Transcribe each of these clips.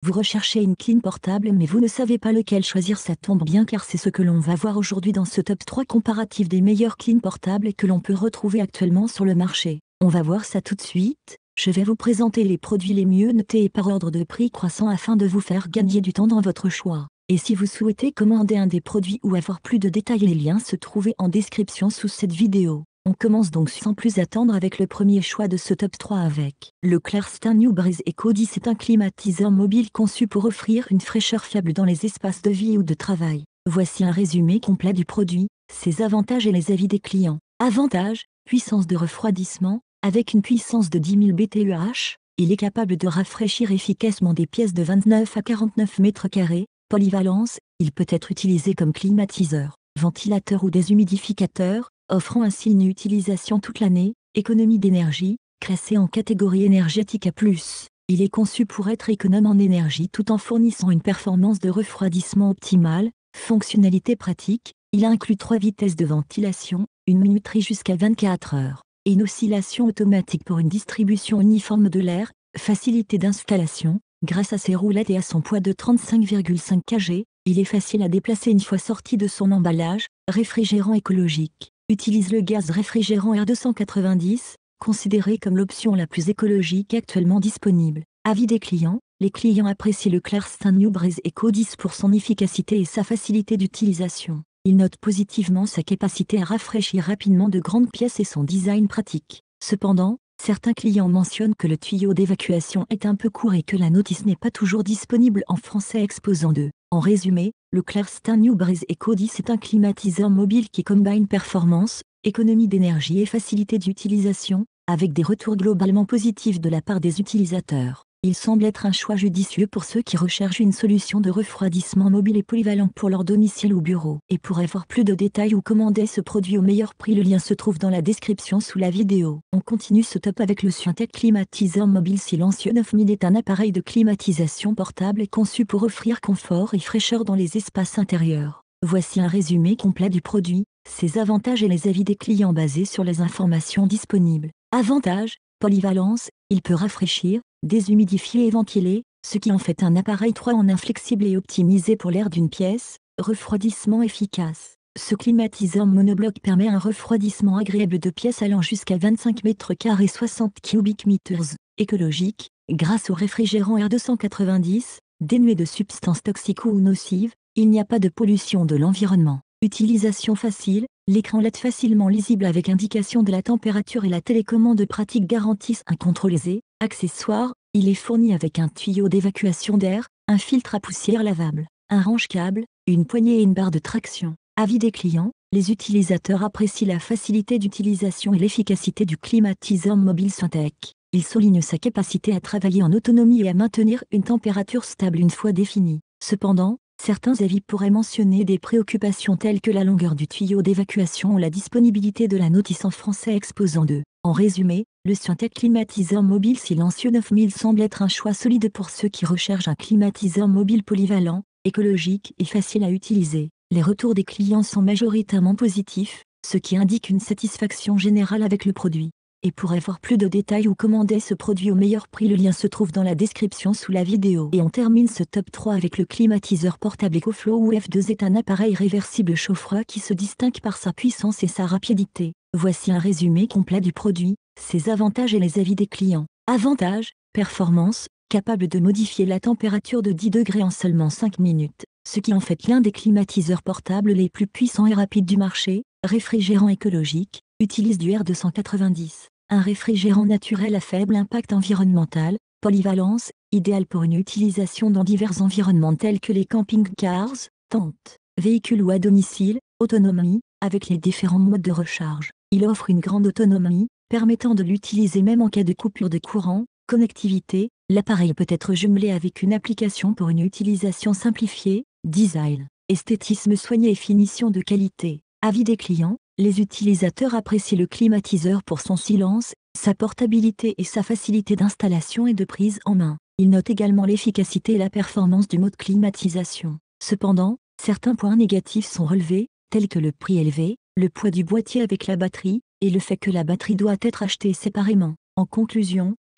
Vous recherchez une clim portable mais vous ne savez pas lequel choisir, ça tombe bien car c'est ce que l'on va voir aujourd'hui dans ce top 3 comparatif des meilleurs clim portables que l'on peut retrouver actuellement sur le marché. On va voir ça tout de suite. Je vais vous présenter les produits les mieux notés et par ordre de prix croissant afin de vous faire gagner du temps dans votre choix. Et si vous souhaitez commander un des produits ou avoir plus de détails, les liens se trouvent en description sous cette vidéo. On commence donc sans plus attendre avec le premier choix de ce top 3 avec le Clairstin New Breeze Eco 10. C'est un climatiseur mobile conçu pour offrir une fraîcheur fiable dans les espaces de vie ou de travail. Voici un résumé complet du produit, ses avantages et les avis des clients. Avantages: puissance de refroidissement. Avec une puissance de 10 000 BTUH, il est capable de rafraîchir efficacement des pièces de 29 à 49 mètres carrés. Polyvalence: il peut être utilisé comme climatiseur, ventilateur ou déshumidificateur, offrant ainsi une utilisation toute l'année. Économie d'énergie: classé en catégorie énergétique A+, il est conçu pour être économe en énergie tout en fournissant une performance de refroidissement optimale. Fonctionnalité pratique: il inclut 3 vitesses de ventilation, une minuterie jusqu'à 24 heures, et une oscillation automatique pour une distribution uniforme de l'air. Facilité d'installation: grâce à ses roulettes et à son poids de 35,5 kg, il est facile à déplacer une fois sorti de son emballage. Réfrigérant écologique: utilise le gaz réfrigérant R290, considéré comme l'option la plus écologique actuellement disponible. Avis des clients: les clients apprécient le Clairstin New Breeze Eco 10 pour son efficacité et sa facilité d'utilisation. Ils notent positivement sa capacité à rafraîchir rapidement de grandes pièces et son design pratique. Cependant, certains clients mentionnent que le tuyau d'évacuation est un peu court et que la notice n'est pas toujours disponible en français, exposant de. En résumé, le Clairstin New Breeze Eco 10 est un climatiseur mobile qui combine performance, économie d'énergie et facilité d'utilisation, avec des retours globalement positifs de la part des utilisateurs. Il semble être un choix judicieux pour ceux qui recherchent une solution de refroidissement mobile et polyvalent pour leur domicile ou bureau. Et pour avoir plus de détails ou commander ce produit au meilleur prix, le lien se trouve dans la description sous la vidéo. On continue ce top avec le Syntec climatiseur mobile silencieux 9000. Est un appareil de climatisation portable et conçu pour offrir confort et fraîcheur dans les espaces intérieurs. Voici un résumé complet du produit, ses avantages et les avis des clients basés sur les informations disponibles. Avantages: polyvalence: il peut rafraîchir, déshumidifier et ventiler, ce qui en fait un appareil 3 en 1 flexible et optimisé pour l'air d'une pièce. Refroidissement efficace: ce climatiseur monobloc permet un refroidissement agréable de pièces allant jusqu'à 25 mètres carrés 60 cubic meters. Écologique: grâce au réfrigérant R290, dénué de substances toxiques ou nocives, il n'y a pas de pollution de l'environnement. Utilisation facile: l'écran LED facilement lisible avec indication de la température et la télécommande pratique garantissent un contrôle aisé. Accessoires: il est fourni avec un tuyau d'évacuation d'air, un filtre à poussière lavable, un range-câble, une poignée et une barre de traction. Avis des clients: les utilisateurs apprécient la facilité d'utilisation et l'efficacité du climatiseur mobile Syntec. Il souligne sa capacité à travailler en autonomie et à maintenir une température stable une fois définie. Cependant, certains avis pourraient mentionner des préoccupations telles que la longueur du tuyau d'évacuation ou la disponibilité de la notice en français exposant de. En résumé, le Syntec climatiseur mobile silencieux 9000 semble être un choix solide pour ceux qui recherchent un climatiseur mobile polyvalent, écologique et facile à utiliser. Les retours des clients sont majoritairement positifs, ce qui indique une satisfaction générale avec le produit. Et pour avoir plus de détails ou commander ce produit au meilleur prix, le lien se trouve dans la description sous la vidéo. Et on termine ce top 3 avec le climatiseur portable EcoFlow UF2. Est un appareil réversible chaud-froid qui se distingue par sa puissance et sa rapidité. Voici un résumé complet du produit, ses avantages et les avis des clients. Avantages: performance: capable de modifier la température de 10 degrés en seulement 5 minutes, ce qui en fait l'un des climatiseurs portables les plus puissants et rapides du marché. Réfrigérant écologique: utilise du R290, un réfrigérant naturel à faible impact environnemental. Polyvalence: idéal pour une utilisation dans divers environnements tels que les camping-cars, tentes, véhicules ou à domicile. Autonomie: avec les différents modes de recharge, il offre une grande autonomie, permettant de l'utiliser même en cas de coupure de courant. Connectivité: l'appareil peut être jumelé avec une application pour une utilisation simplifiée. Design: esthétisme soigné et finition de qualité. Avis des clients: les utilisateurs apprécient le climatiseur pour son silence, sa portabilité et sa facilité d'installation et de prise en main. Ils notent également l'efficacité et la performance du mode climatisation. Cependant, certains points négatifs sont relevés, tels que le prix élevé, le poids du boîtier avec la batterie, et le fait que la batterie doit être achetée séparément. En conclusion,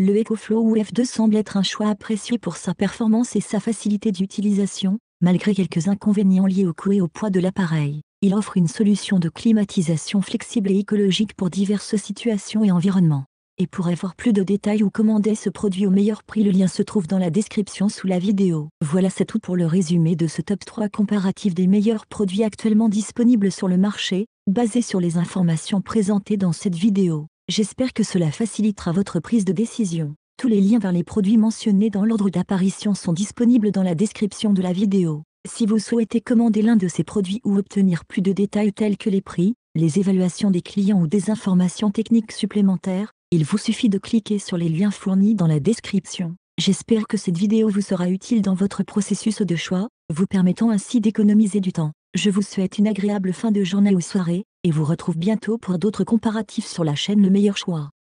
Le EcoFlow UF2 semble être un choix apprécié pour sa performance et sa facilité d'utilisation, malgré quelques inconvénients liés au coût et au poids de l'appareil. Il offre une solution de climatisation flexible et écologique pour diverses situations et environnements. Et pour avoir plus de détails ou commander ce produit au meilleur prix, le lien se trouve dans la description sous la vidéo. Voilà, c'est tout pour le résumé de ce top 3 comparatif des meilleurs produits actuellement disponibles sur le marché, basé sur les informations présentées dans cette vidéo. J'espère que cela facilitera votre prise de décision. Tous les liens vers les produits mentionnés dans l'ordre d'apparition sont disponibles dans la description de la vidéo. Si vous souhaitez commander l'un de ces produits ou obtenir plus de détails tels que les prix, les évaluations des clients ou des informations techniques supplémentaires, il vous suffit de cliquer sur les liens fournis dans la description. J'espère que cette vidéo vous sera utile dans votre processus de choix, vous permettant ainsi d'économiser du temps. Je vous souhaite une agréable fin de journée ou soirée, et vous retrouve bientôt pour d'autres comparatifs sur la chaîne Le Meilleur Choix.